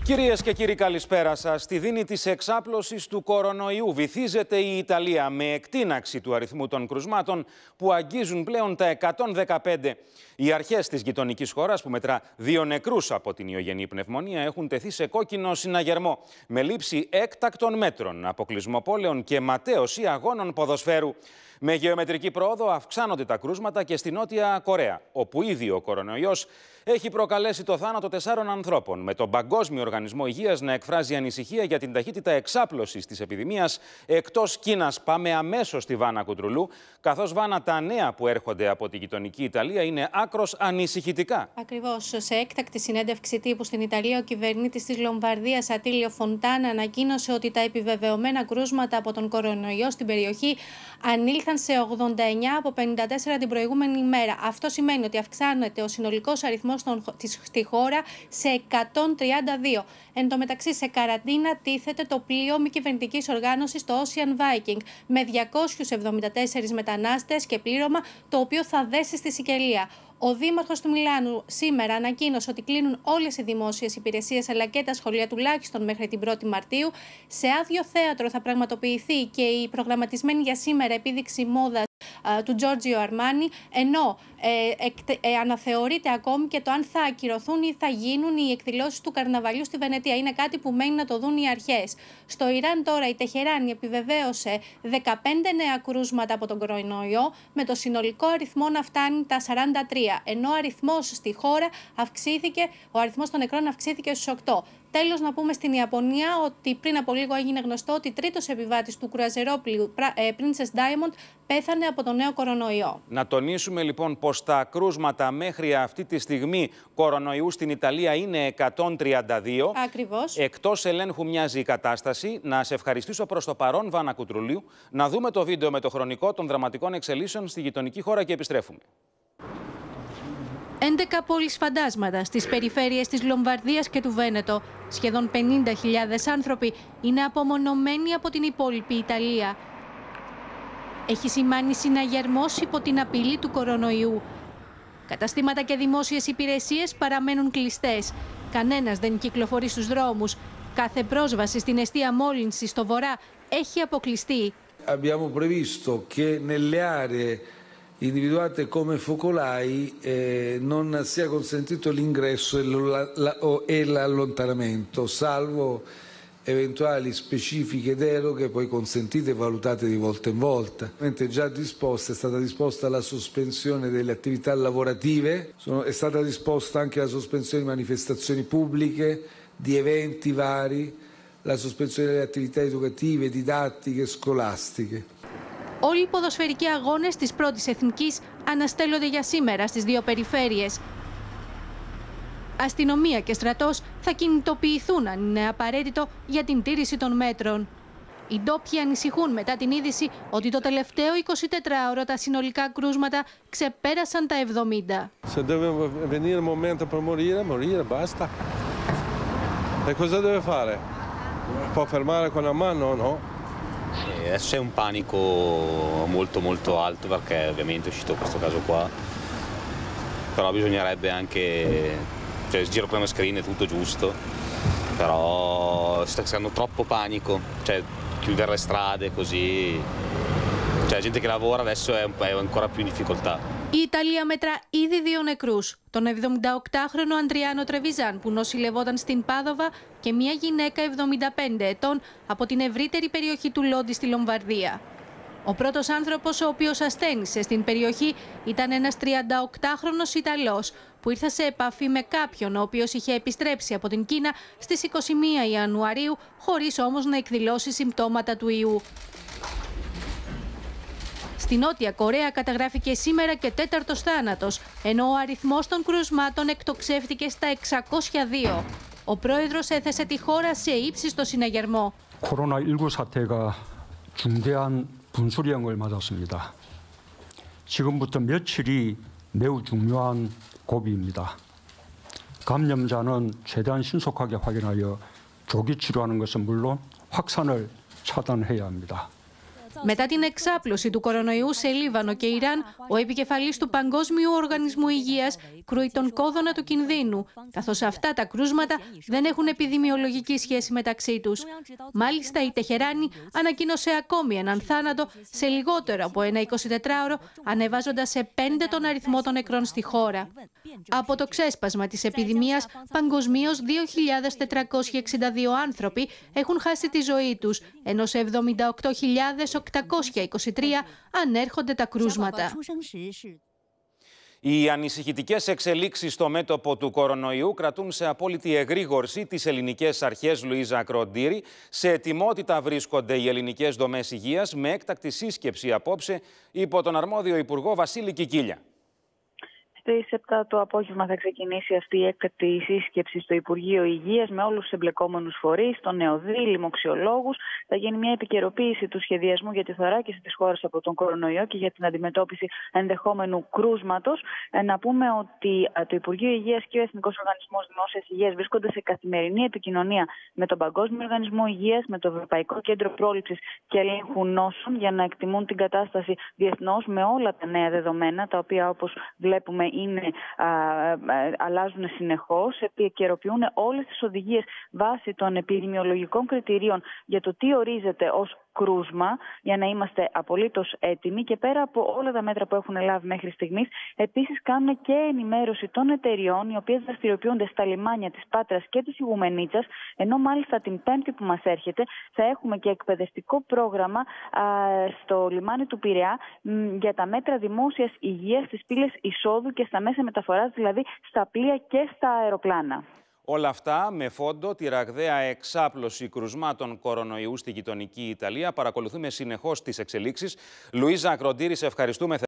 Κυρίες και κύριοι, καλησπέρα σας. Στη δίνη της εξάπλωσης του κορονοϊού βυθίζεται η Ιταλία με εκτείναξη του αριθμού των κρουσμάτων που αγγίζουν πλέον τα 115. Οι αρχές της γειτονικής χώρας, που μετρά 2 νεκρούς από την ιογενή πνευμονία, έχουν τεθεί σε κόκκινο συναγερμό με λήψη έκτακτων μέτρων, αποκλεισμό πόλεων και ματαίωση αγώνων ποδοσφαίρου. Με γεωμετρική πρόοδο αυξάνονται τα κρούσματα και στη Νότια Κορέα, όπου ήδη ο κορονοϊός έχει προκαλέσει το θάνατο 4 ανθρώπων, με τον Παγκόσμιο Οργανισμό Υγείας να εκφράζει ανησυχία για την ταχύτητα εξάπλωσης της επιδημίας εκτός Κίνας. Πάμε αμέσως στη Βάνα Κουντρουλού, καθώς, Βάνα, τα νέα που έρχονται από τη γειτονική Ιταλία είναι άκρως ανησυχητικά. Ακριβώς. Σε έκτακτη συνέντευξη τύπου στην Ιταλία, ο κυβερνήτης της Λομβαρδίας, Ατήλιο Φοντάνα, ανακοίνωσε ότι τα επιβεβαιωμένα κρούσματα από τον κορονοϊό στην περιοχή ανήλθαν σε 89 από 54 την προηγούμενη ημέρα. Αυτό σημαίνει ότι αυξάνεται ο συνολικός αριθμός στη χώρα σε 132. Εν τω μεταξύ, σε καραντίνα τίθεται το πλοίο μη κυβερνητικής οργάνωσης, το Ocean Viking, με 274 μετανάστες και πλήρωμα, το οποίο θα δέσει στη Σικελία. Ο Δήμαρχος του Μιλάνου σήμερα ανακοίνωσε ότι κλείνουν όλες οι δημόσιες υπηρεσίες αλλά και τα σχολεία τουλάχιστον μέχρι την 1η Μαρτίου. Σε άδειο θέατρο θα πραγματοποιηθεί και η προγραμματισμένη για σήμερα επίδειξη μόδας του Giorgio Armani, ενώ αναθεωρείται ακόμη και το αν θα ακυρωθούν ή θα γίνουν οι εκδηλώσεις του καρναβαλιού στη Βενετία. Είναι κάτι που μένει να το δουν οι αρχές. Στο Ιράν τώρα η Τεχεράνη επιβεβαίωσε 15 νέα κρούσματα από τον κορονοϊό, με το συνολικό αριθμό να φτάνει τα 43, ενώ ο αριθμός των νεκρών αυξήθηκε στους 8. Τέλος, να πούμε στην Ιαπωνία ότι πριν από λίγο έγινε γνωστό ότι τρίτος επιβάτης του κρουαζερόπλοιου Princess Diamond πέθανε από τον νέο κορονοϊό. Να τονίσουμε λοιπόν πως τα κρούσματα μέχρι αυτή τη στιγμή κορονοϊού στην Ιταλία είναι 132. Ακριβώς. Εκτός ελέγχου μοιάζει η κατάσταση. Να σε ευχαριστήσω προς το παρόν, Βάνα Κουντρουλίου. Να δούμε το βίντεο με το χρονικό των δραματικών εξελίσεων στη γειτονική χώρα και επιστρέφουμε. 11 πόλεις φαντάσματα στις περιφέρειες της Λομβαρδίας και του Βένετο. Σχεδόν 50.000 άνθρωποι είναι απομονωμένοι από την υπόλοιπη Ιταλία. Έχει σημάνει συναγερμός υπό την απειλή του κορονοϊού. Καταστήματα και δημόσιες υπηρεσίες παραμένουν κλειστές. Κανένας δεν κυκλοφορεί στους δρόμους. Κάθε πρόσβαση στην εστία μόλυνση στο βορρά έχει αποκλειστεί. Abbiamo previsto che nelle aree individuate come focolai non sia consentito l'ingresso e l'allontanamento, salvo eventuali specifiche deroghe poi consentite e valutate di volta in volta. È stata disposta la sospensione delle attività lavorative, è stata disposta anche la sospensione di manifestazioni pubbliche, di eventi vari, la sospensione delle attività educative, didattiche e scolastiche. Όλοι οι ποδοσφαιρικοί αγώνες της πρώτης εθνικής αναστέλλονται για σήμερα στις δύο περιφέρειες. Αστυνομία και στρατός θα κινητοποιηθούν αν είναι απαραίτητο για την τήρηση των μέτρων. Οι ντόπιοι ανησυχούν μετά την είδηση ότι το τελευταίο 24ωρο τα συνολικά κρούσματα ξεπέρασαν τα 70. Se deve venire il momento per morire, basta. E cosa deve fare? Può fermare con la mano o no? Adesso c'è un panico molto alto perché ovviamente è uscito questo caso qua, però bisognerebbe anche, cioè il giro con le mascherine è tutto giusto, però si sta creando troppo panico, cioè chiudere le strade così, cioè la gente che lavora adesso è ancora più in difficoltà. Η Ιταλία μετρά ήδη 2 νεκρούς, τον 78χρονο Αντριάνο Τρεβιζάν που νοσηλευόταν στην Πάδοβα και μια γυναίκα 75 ετών από την ευρύτερη περιοχή του Λόντι στη Λομβαρδία. Ο πρώτος άνθρωπος ο οποίος ασθένησε στην περιοχή ήταν ένας 38χρονος Ιταλός που ήρθε σε επαφή με κάποιον ο οποίος είχε επιστρέψει από την Κίνα στις 21 Ιανουαρίου χωρίς όμως να εκδηλώσει συμπτώματα του ιού. Στη Νότια Κορέα καταγράφηκε σήμερα και 4ος θάνατος, ενώ ο αριθμός των κρουσμάτων εκτοξεύτηκε στα 602. Ο πρόεδρος έθεσε τη χώρα σε ύψιστο συναγερμό. 코로나19 사태가 중대한 분수령을 맞았습니다. 지금부터 며칠이 매우 중요한 고비입니다. 감염자는 최대한 신속하게 확인하여 조기 치료하는 것은 물론 확산을 차단해야 합니다. Μετά την εξάπλωση του κορονοϊού σε Λίβανο και Ιράν, ο επικεφαλής του Παγκόσμιου Οργανισμού Υγείας κρούει τον κόδωνα του κινδύνου, καθώς αυτά τα κρούσματα δεν έχουν επιδημιολογική σχέση μεταξύ τους. Μάλιστα, η Τεχεράνη ανακοίνωσε ακόμη έναν θάνατο σε λιγότερο από ένα 24ωρο, ανεβάζοντας σε 5 τον αριθμό των νεκρών στη χώρα. Από το ξέσπασμα της επιδημίας, παγκοσμίως 2.462 άνθρωποι έχουν χάσει τη ζωή τους, ενώ σε 78.823 ανέρχονται τα κρούσματα. Οι ανησυχητικές εξελίξεις στο μέτωπο του κορονοϊού κρατούν σε απόλυτη εγρήγορση τις ελληνικές αρχές, Λουίζα Ακροντήρη. Σε ετοιμότητα βρίσκονται οι ελληνικές δομές υγείας με έκτακτη σύσκεψη απόψε υπό τον αρμόδιο Υπουργό Βασίλη Κικίλια. Στις 7 το απόγευμα θα ξεκινήσει αυτή η έκτακτη σύσκεψη στο Υπουργείο Υγείας με όλους τους εμπλεκόμενους φορείς, τον ΕΟΔΗ, λοιμοξιολόγους. Θα γίνει μια επικαιροποίηση του σχεδιασμού για τη θωράκιση της χώρας από τον κορονοϊό και για την αντιμετώπιση ενδεχόμενου κρούσματος. Να πούμε ότι το Υπουργείο Υγείας και ο Εθνικός Οργανισμός Δημόσιας Υγείας βρίσκονται σε καθημερινή επικοινωνία με τον Παγκόσμιο Οργανισμό Υγείας, με το Ευρωπαϊκό Κέντρο Πρόληψης και Ελέγχου Νόσων για να εκτιμούν την κατάσταση διεθνώς με όλα τα νέα δεδομένα, τα οποία όπως βλέπουμε αλλάζουν συνεχώς, επικαιροποιούν όλες τις οδηγίες βάσει των επιδημιολογικών κριτηρίων για το τι ορίζεται ως κρούσμα, για να είμαστε απολύτως έτοιμοι, και πέρα από όλα τα μέτρα που έχουν λάβει μέχρι στιγμής, επίσης κάνουν και ενημέρωση των εταιριών οι οποίες δραστηριοποιούνται στα λιμάνια της Πάτρας και της Ιγουμενίτσας, ενώ μάλιστα την Πέμπτη που μας έρχεται θα έχουμε και εκπαιδευτικό πρόγραμμα στο λιμάνι του Πειραιά για τα μέτρα δημόσιας υγείας στις πύλες εισόδου και στα μέσα μεταφοράς, δηλαδή στα πλοία και στα αεροπλάνα. Όλα αυτά με φόντο τη ραγδαία εξάπλωση κρουσμάτων κορονοϊού στη γειτονική Ιταλία. Παρακολουθούμε συνεχώς τις εξελίξεις. Λουίζα Ακροντήρη, σε ευχαριστούμε.